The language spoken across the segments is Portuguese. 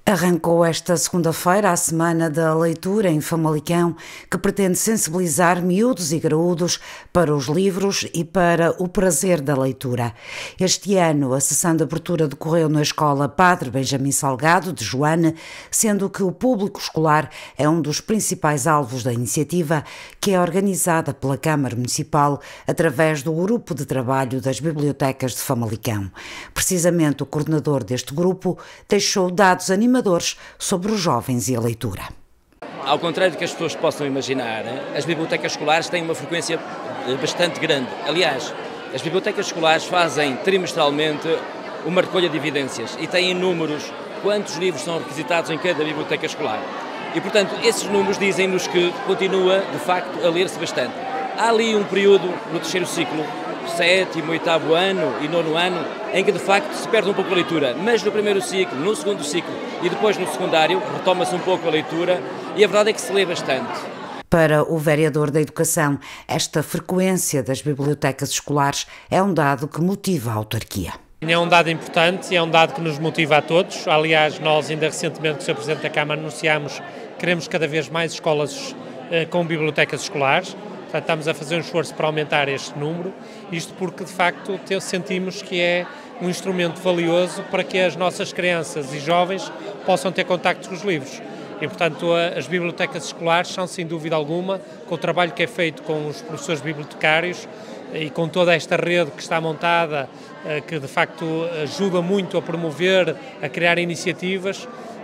Arrancou esta segunda-feira a Semana da Leitura em Famalicão, que pretende sensibilizar miúdos e graúdos para os livros e para o prazer da leitura. Este ano, a sessão de abertura decorreu na Escola Padre Benjamin Salgado, de Joane, sendo que o público escolar é um dos principais alvos da iniciativa, que é organizada pela Câmara Municipal através do Grupo de Trabalho das Bibliotecas de Famalicão. Precisamente o coordenador deste grupo deixou dados animadores sobre os jovens e a leitura. Ao contrário do que as pessoas possam imaginar, as bibliotecas escolares têm uma frequência bastante grande. Aliás, as bibliotecas escolares fazem trimestralmente uma recolha de evidências e têm números quantos livros são requisitados em cada biblioteca escolar. E, portanto, esses números dizem-nos que continua, de facto, a ler-se bastante. Há ali um período no terceiro ciclo, 7º, 8º ano e 9º ano, em que de facto se perde um pouco a leitura, mas no primeiro ciclo, no segundo ciclo e depois no secundário retoma-se um pouco a leitura e a verdade é que se lê bastante. Para o vereador da Educação, esta frequência das bibliotecas escolares é um dado que motiva a autarquia. É um dado importante e é um dado que nos motiva a todos. Aliás, nós ainda recentemente, com o Sr. Presidente da Câmara, anunciámos que queremos cada vez mais escolas com bibliotecas escolares. Portanto, estamos a fazer um esforço para aumentar este número, isto porque, de facto, sentimos que é um instrumento valioso para que as nossas crianças e jovens possam ter contactos com os livros. E, portanto, as bibliotecas escolares são, sem dúvida alguma, com o trabalho que é feito com os professores bibliotecários e com toda esta rede que está montada, que, de facto, ajuda muito a promover, a criar iniciativas,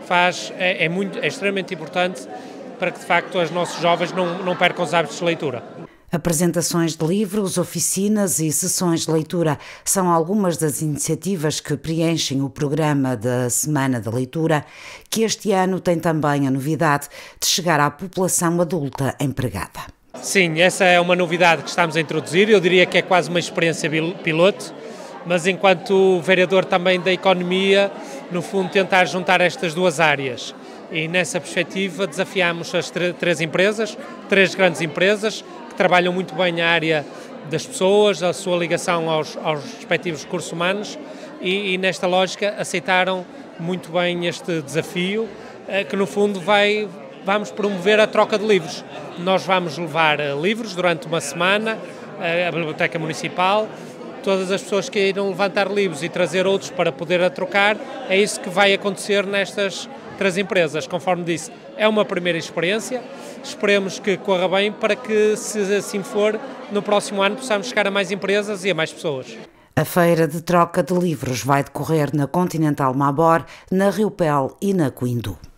é extremamente importante para que, de facto, os nossos jovens não percam os hábitos de leitura. Apresentações de livros, oficinas e sessões de leitura são algumas das iniciativas que preenchem o programa da Semana da Leitura, que este ano tem também a novidade de chegar à população adulta empregada. Sim, essa é uma novidade que estamos a introduzir, eu diria que é quase uma experiência piloto, mas enquanto vereador também da economia, no fundo tentar juntar estas duas áreas. E nessa perspectiva desafiamos as três grandes empresas, que trabalham muito bem a área das pessoas, a sua ligação aos respectivos recursos humanos e nesta lógica aceitaram muito bem este desafio, que no fundo vamos promover a troca de livros. Nós vamos levar livros durante uma semana à Biblioteca Municipal. Todas as pessoas que irão levantar livros e trazer outros para poder trocar, é isso que vai acontecer nestas três empresas. Conforme disse, é uma primeira experiência, esperemos que corra bem para que, se assim for, no próximo ano possamos chegar a mais empresas e a mais pessoas. A feira de troca de livros vai decorrer na Continental Mabor, na Riopel e na Coindú.